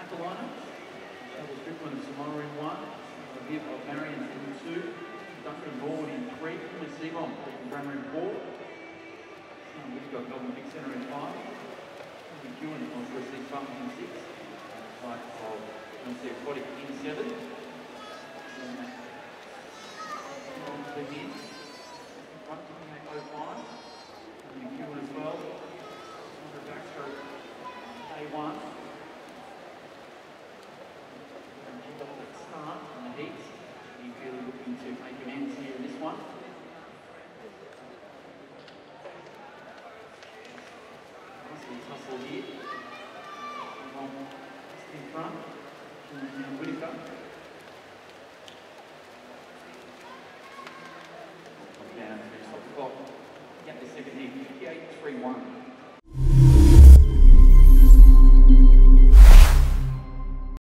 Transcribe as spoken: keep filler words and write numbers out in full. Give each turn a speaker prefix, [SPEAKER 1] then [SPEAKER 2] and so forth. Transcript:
[SPEAKER 1] Catalina. Double Strickland and Samara in one. Viv of Marion in two. Duncan Ball in three. With Seebohm and Grammar in four. Um, we've got Melbourne Big Centre in five. McEwen on First League Farm in six. Side of University Aquatic in seven. On to him. Front to make oh five. McEwen as well. Under Backstroke A one. And keep up that start on the heats. He's really looking to make amends here in this one. Nice hustle here. In front, and Whitaker. Down to the top clock. Get the second heat, fifty-eight three one.